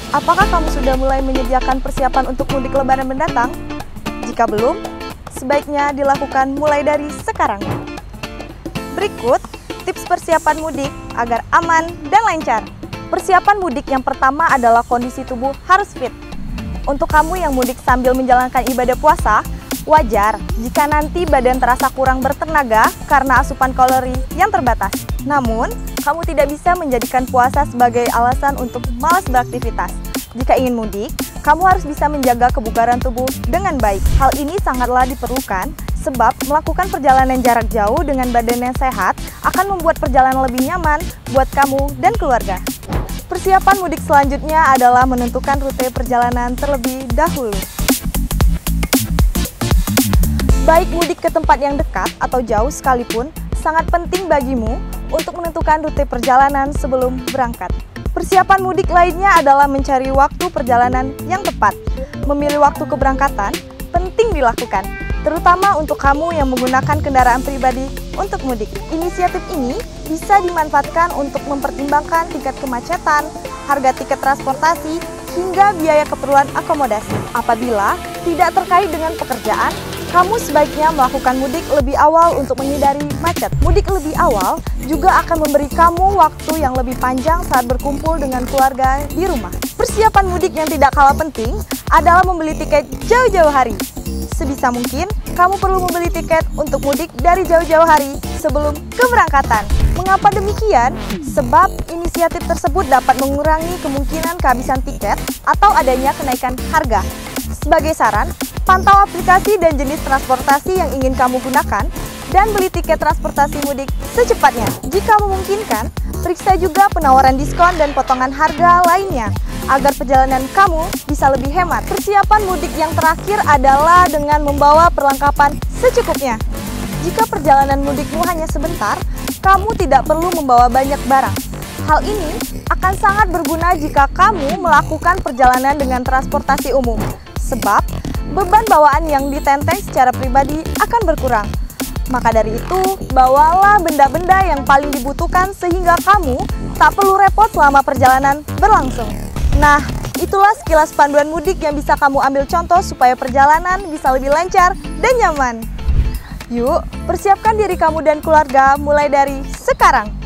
Apakah kamu sudah mulai menyediakan persiapan untuk mudik Lebaran mendatang? Jika belum, sebaiknya dilakukan mulai dari sekarang. Berikut tips persiapan mudik agar aman dan lancar. Persiapan mudik yang pertama adalah kondisi tubuh harus fit. Untuk kamu yang mudik sambil menjalankan ibadah puasa, wajar jika nanti badan terasa kurang bertenaga karena asupan kalori yang terbatas. Namun, kamu tidak bisa menjadikan puasa sebagai alasan untuk malas beraktivitas. Jika ingin mudik, kamu harus bisa menjaga kebugaran tubuh dengan baik. Hal ini sangatlah diperlukan sebab melakukan perjalanan jarak jauh dengan badan yang sehat akan membuat perjalanan lebih nyaman buat kamu dan keluarga. Persiapan mudik selanjutnya adalah menentukan rute perjalanan terlebih dahulu. Baik mudik ke tempat yang dekat atau jauh sekalipun, sangat penting bagimu untuk menentukan rute perjalanan sebelum berangkat. Persiapan mudik lainnya adalah mencari waktu perjalanan yang tepat. Memilih waktu keberangkatan penting dilakukan, terutama untuk kamu yang menggunakan kendaraan pribadi untuk mudik. Inisiatif ini bisa dimanfaatkan untuk mempertimbangkan tingkat kemacetan, harga tiket transportasi, hingga biaya keperluan akomodasi. Apabila tidak terkait dengan pekerjaan, kamu sebaiknya melakukan mudik lebih awal untuk menghindari macet. Mudik lebih awal juga akan memberi kamu waktu yang lebih panjang saat berkumpul dengan keluarga di rumah. Persiapan mudik yang tidak kalah penting adalah membeli tiket jauh-jauh hari. Sebisa mungkin, kamu perlu membeli tiket untuk mudik dari jauh-jauh hari sebelum keberangkatan. Mengapa demikian? Sebab inisiatif tersebut dapat mengurangi kemungkinan kehabisan tiket atau adanya kenaikan harga. Sebagai saran, pantau aplikasi dan jenis transportasi yang ingin kamu gunakan dan beli tiket transportasi mudik secepatnya. Jika memungkinkan, periksa juga penawaran diskon dan potongan harga lainnya agar perjalanan kamu bisa lebih hemat. Persiapan mudik yang terakhir adalah dengan membawa perlengkapan secukupnya. Jika perjalanan mudikmu hanya sebentar, kamu tidak perlu membawa banyak barang. Hal ini akan sangat berguna jika kamu melakukan perjalanan dengan transportasi umum, sebab beban bawaan yang ditenteng secara pribadi akan berkurang. Maka dari itu, bawalah benda-benda yang paling dibutuhkan sehingga kamu tak perlu repot selama perjalanan berlangsung. Nah, itulah sekilas panduan mudik yang bisa kamu ambil contoh supaya perjalanan bisa lebih lancar dan nyaman. Yuk, persiapkan diri kamu dan keluarga mulai dari sekarang.